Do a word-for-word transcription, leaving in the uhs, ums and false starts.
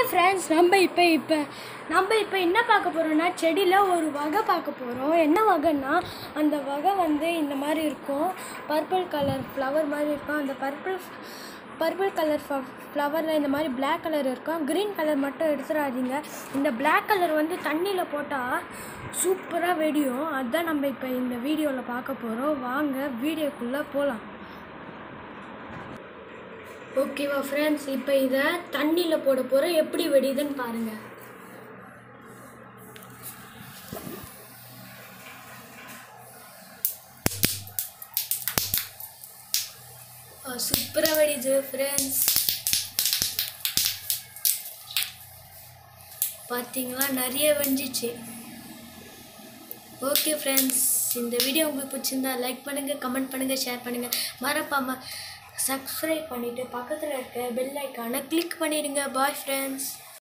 Friends, நம்ம இப்போ இப்போ நம்ம இப்போ என்ன பார்க்க போகிறோம்னா, செடியில் ஒரு வகை பார்க்க போகிறோம். என்ன வகைன்னா, அந்த வகை வந்து இந்த மாதிரி இருக்கும். பர்பிள் கலர் ஃப்ளவர் மாதிரி இருக்கும். அந்த பர்பிள் பர்பிள் கலர் ஃப்ளவரில் இந்த மாதிரி பிளாக் கலர் இருக்கும். க்ரீன் கலர் மட்டும் எடுத்துடாதீங்க. இந்த பிளாக் கலர் வந்து தண்ணியில் போட்டால் சூப்பராக வெடியும். அதுதான் நம்ம இப்போ இந்த வீடியோவில் பார்க்க போகிறோம். வாங்க வீடியோக்குள்ளே போகலாம். ஓகேவா ஃப்ரெண்ட்ஸ், இப்போ இதை தண்ணியில் போட போகிறோம். எப்படி வெடியுதுன்னு பாருங்கள். சூப்பராக வெடியுது ஃப்ரெண்ட்ஸ். பார்த்தீங்களா, நிறைய வெடிஞ்சிச்சு. ஓகே ஃப்ரெண்ட்ஸ், இந்த வீடியோ உங்களுக்கு பிடிச்சிருந்தா லைக் பண்ணுங்கள், கமெண்ட் பண்ணுங்கள், ஷேர் பண்ணுங்கள். மறக்காமல் சப்ஸ்கிரைப் பண்ணிவிட்டு பக்கத்தில் இருக்க பெல் ஐக்கானை கிளிக் பண்ணிடுங்க. Bye friends.